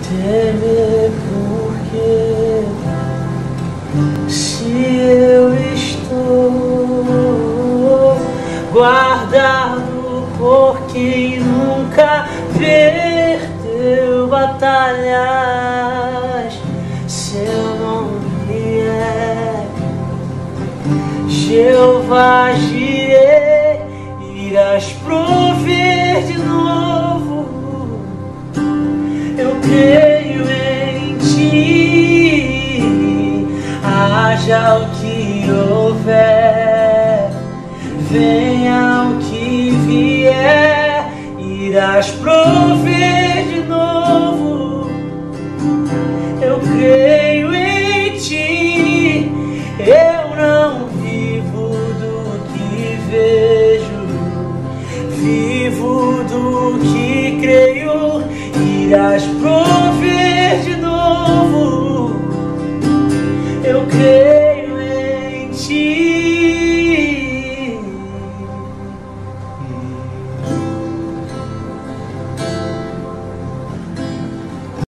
temer porque se eu estou guardado por quem nunca perdeu batalhas, se eu não vier, Jeová girei, irás prover de novo. Eu creio em ti, haja o que houver, venha o que vier, irás prover de novo. Eu creio em ti, eu não vivo do que vejo, vivo do que creio, irás prover.